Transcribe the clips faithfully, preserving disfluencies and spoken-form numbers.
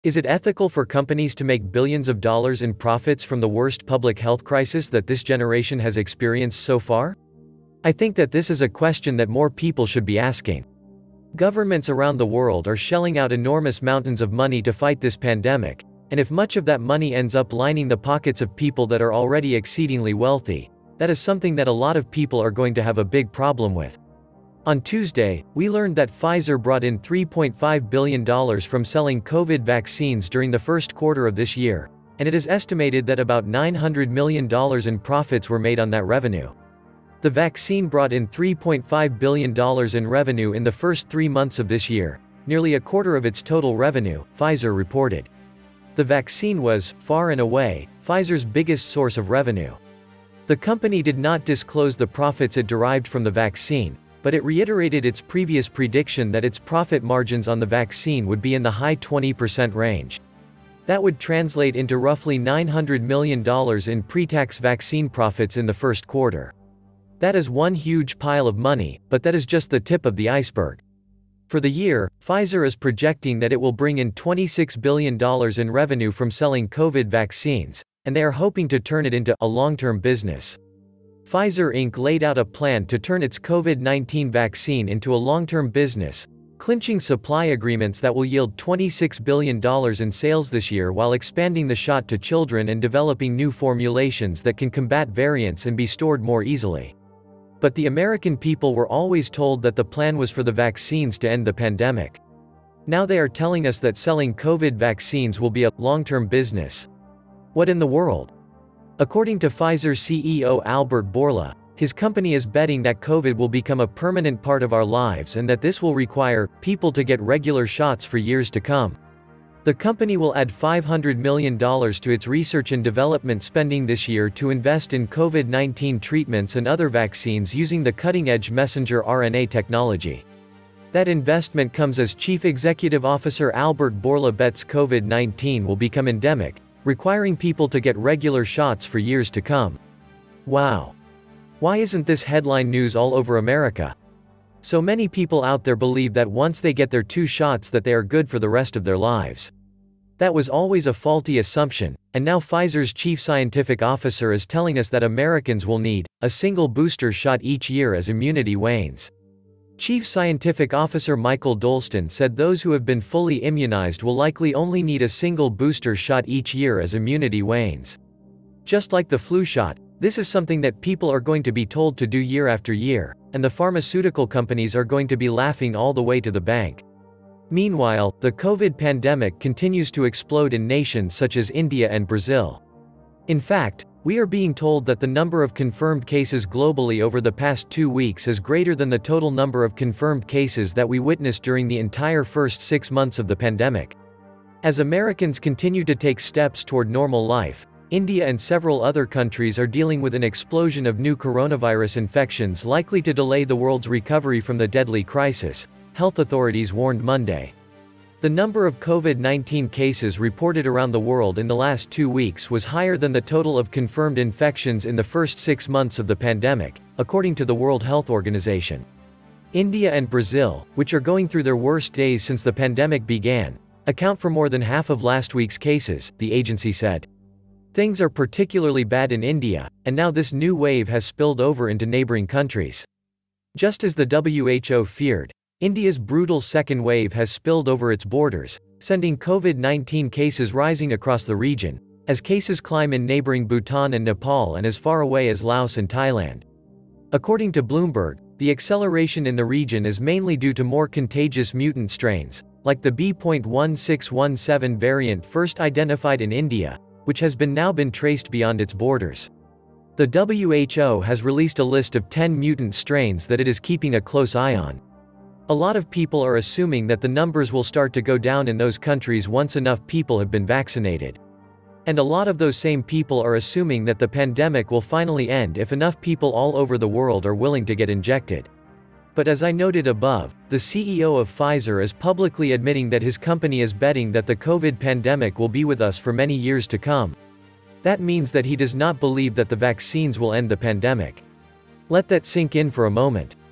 Is it ethical for companies to make billions of dollars in profits from the worst public health crisis that this generation has experienced so far? I think that this is a question that more people should be asking. Governments around the world are shelling out enormous mountains of money to fight this pandemic, and if much of that money ends up lining the pockets of people that are already exceedingly wealthy, that is something that a lot of people are going to have a big problem with. On Tuesday, we learned that Pfizer brought in three point five billion dollars from selling COVID vaccines during the first quarter of this year, and it is estimated that about nine hundred million dollars in profits were made on that revenue. The vaccine brought in three point five billion dollars in revenue in the first three months of this year, nearly a quarter of its total revenue, Pfizer reported. The vaccine was, far and away, Pfizer's biggest source of revenue. The company did not disclose the profits it derived from the vaccine, but it reiterated its previous prediction that its profit margins on the vaccine would be in the high twenty percent range. That would translate into roughly nine hundred million dollars in pre-tax vaccine profits in the first quarter. That is one huge pile of money, but that is just the tip of the iceberg. For the year, Pfizer is projecting that it will bring in twenty-six billion dollars in revenue from selling COVID vaccines, and they are hoping to turn it into a long-term business. Pfizer Incorporated laid out a plan to turn its COVID nineteen vaccine into a long-term business, clinching supply agreements that will yield twenty-six billion dollars in sales this year while expanding the shot to children and developing new formulations that can combat variants and be stored more easily. But the American people were always told that the plan was for the vaccines to end the pandemic. Now they are telling us that selling COVID vaccines will be a long-term business. What in the world? According to Pfizer C E O Albert Bourla, his company is betting that COVID will become a permanent part of our lives and that this will require people to get regular shots for years to come. The company will add five hundred million dollars to its research and development spending this year to invest in COVID nineteen treatments and other vaccines using the cutting-edge messenger R N A technology. That investment comes as Chief Executive Officer Albert Bourla bets COVID nineteen will become endemic, requiring people to get regular shots for years to come. Wow. Why isn't this headline news all over America? So many people out there believe that once they get their two shots that they are good for the rest of their lives. That was always a faulty assumption, and now Pfizer's chief scientific officer is telling us that Americans will need a single booster shot each year as immunity wanes. Chief Scientific Officer Michael Dolston said those who have been fully immunized will likely only need a single booster shot each year as immunity wanes. Just like the flu shot, this is something that people are going to be told to do year after year, and the pharmaceutical companies are going to be laughing all the way to the bank. Meanwhile, the COVID pandemic continues to explode in nations such as India and Brazil. In fact, we are being told that the number of confirmed cases globally over the past two weeks is greater than the total number of confirmed cases that we witnessed during the entire first six months of the pandemic. As Americans continue to take steps toward normal life, India and several other countries are dealing with an explosion of new coronavirus infections likely to delay the world's recovery from the deadly crisis, health authorities warned Monday. The number of COVID nineteen cases reported around the world in the last two weeks was higher than the total of confirmed infections in the first six months of the pandemic, according to the World Health Organization. India and Brazil, which are going through their worst days since the pandemic began, account for more than half of last week's cases, the agency said. Things are particularly bad in India, and now this new wave has spilled over into neighboring countries. Just as the W H O feared, India's brutal second wave has spilled over its borders, sending COVID nineteen cases rising across the region, as cases climb in neighboring Bhutan and Nepal and as far away as Laos and Thailand. According to Bloomberg, the acceleration in the region is mainly due to more contagious mutant strains, like the B one six one seven variant first identified in India, which has been now been traced beyond its borders. The W H O has released a list of ten mutant strains that it is keeping a close eye on. A lot of people are assuming that the numbers will start to go down in those countries once enough people have been vaccinated. And a lot of those same people are assuming that the pandemic will finally end if enough people all over the world are willing to get injected. But as I noted above, the C E O of Pfizer is publicly admitting that his company is betting that the COVID pandemic will be with us for many years to come. That means that he does not believe that the vaccines will end the pandemic. Let that sink in for a moment.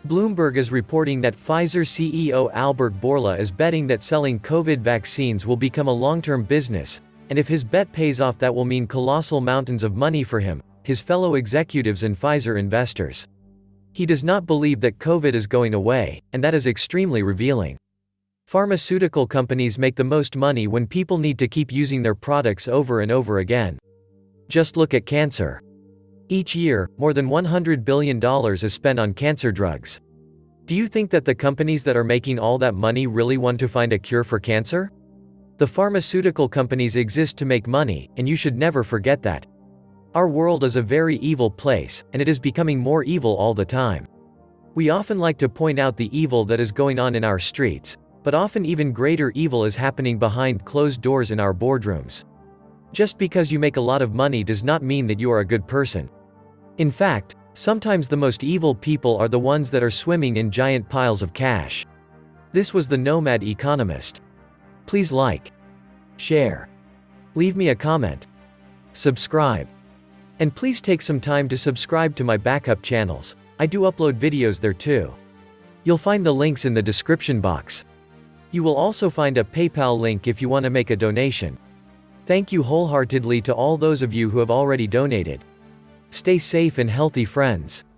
Bloomberg is reporting that Pfizer C E O Albert Bourla is betting that selling COVID vaccines will become a long-term business, and if his bet pays off, that will mean colossal mountains of money for him, his fellow executives and Pfizer investors. He does not believe that COVID is going away, and that is extremely revealing. Pharmaceutical companies make the most money when people need to keep using their products over and over again. Just look at cancer. Each year, more than one hundred billion dollars is spent on cancer drugs. Do you think that the companies that are making all that money really want to find a cure for cancer? The pharmaceutical companies exist to make money, and you should never forget that. Our world is a very evil place, and it is becoming more evil all the time. We often like to point out the evil that is going on in our streets, but often even greater evil is happening behind closed doors in our boardrooms. Just because you make a lot of money does not mean that you are a good person. In fact, sometimes the most evil people are the ones that are swimming in giant piles of cash. This was the Nomad Economist. Please like, share, leave me a comment, subscribe. And please take some time to subscribe to my backup channels. I do upload videos there too. You'll find the links in the description box. You will also find a PayPal link if you want to make a donation. Thank you wholeheartedly to all those of you who have already donated. Stay safe and healthy, friends.